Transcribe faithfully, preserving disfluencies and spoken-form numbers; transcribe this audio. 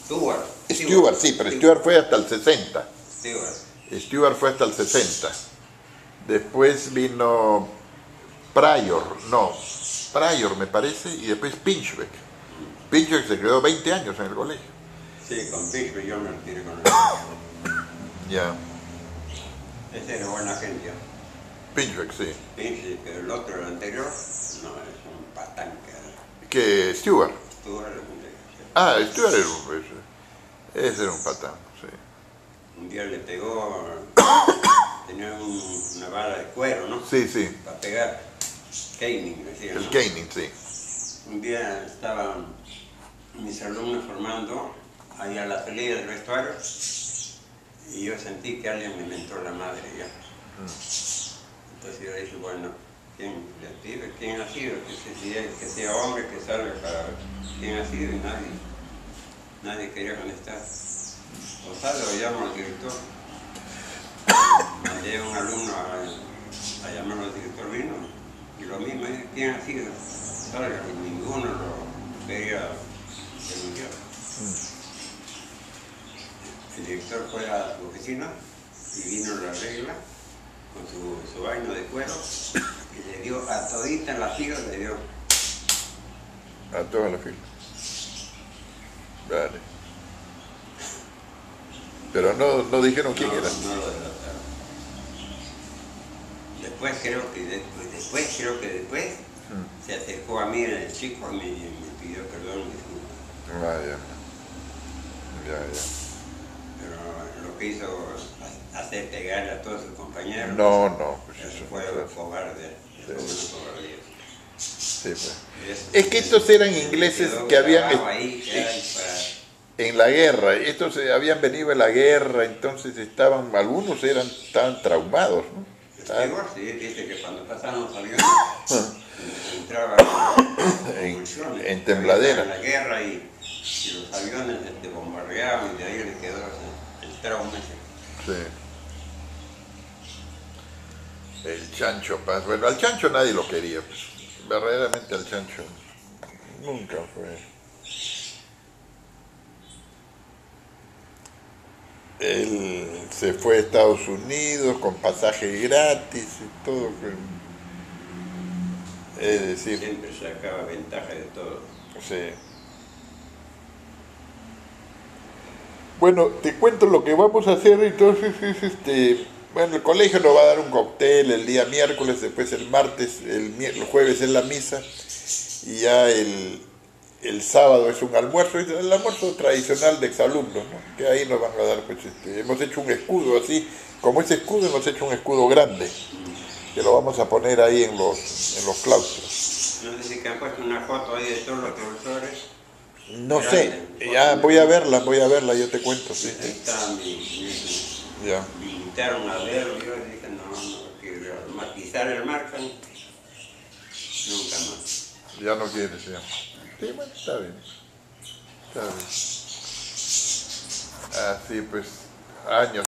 Stuart. Stuart, sí, pero Stuart fue hasta el sesenta. Stuart. Stuart fue hasta el sesenta. Después vino Pryor, no, Pryor me parece, y después Pinchbeck. Pinchbeck se quedó veinte años en el colegio. Sí, con Pinchbeck yo me retiré con él. Ya. Ese era buena gente. Pinchbeck, sí. Pinchbeck, pero el otro, el anterior, no, es un patán que era. Que Stuart. Stuart era un... Ah, Stuart era un... Ese, ese era un patán, sí. Un día le pegó, tenía un, una bala de cuero, ¿no? Sí, sí. Para pegar. Caning, decía. El ¿no? caning, sí. Un día estaban mis alumnos formando ahí a la salida del vestuario y yo sentí que alguien me mentó la madre ya. Mm. Entonces yo dije, bueno, ¿quién, ¿quién ha sido? Que sea, que sea hombre, que salga para ver quién ha sido, y nadie, nadie quería contestar. Gonzalo lo llamo al director. Mandé a un alumno a, a llamarlo al director, vino, y lo mismo, ¿quién ha sido? Salga, y ninguno lo quería denunciar. Mm. El director fue a su oficina y vino la regla con su, su vaina de cuero y le dio a todita en la fila, le dio. A toda la fila. Vale. Pero no, no dijeron quién no, era. No lo delataron. Después creo que después, después creo que después hmm. se acercó a mí el chico a mí y me pidió perdón. Ah, ya. Ya, ya. Pero lo que hizo hacer pegarle a todos sus compañeros. No, no, pues eso eso fue no cobarde. Sí. Sí, pues. Eso, es que estos eran ingleses que habían ahí, que para... en la guerra, estos habían venido de la guerra, entonces estaban, algunos eran tan traumados, ¿no? Estaban... Sí, dice que cuando pasaban los aviones entraban en, en tembladera. En la guerra y, y los aviones este, bombardeaban y de ahí le quedó el trauma ese. Sí. El Chancho Paz, bueno, al Chancho nadie lo quería, pues. Verdaderamente al Chancho nunca fue. Él se fue a Estados Unidos con pasaje gratis y todo. Es decir, siempre sacaba ventaja de todo. Sí. Bueno, te cuento lo que vamos a hacer entonces es este. Bueno, el colegio nos va a dar un cóctel el día miércoles, después el martes, el, el jueves es la misa y ya el, el sábado es un almuerzo, el almuerzo tradicional de exalumnos, ¿no? Que ahí nos van a dar, pues, este, hemos hecho un escudo así, como ese escudo hemos hecho un escudo grande, que lo vamos a poner ahí en los, en los claustros. No sé si que han puesto una foto ahí de todos los profesores. No sé, ya voy a verla, voy a verla, yo te cuento, sí. Ahí está mi, mi, ya. Me invitaron a verlo, yo dije, no, no, que matizar el marca, nunca más. Ya no quieres, ya. Sí, bueno, está bien. Está bien. Así pues, años.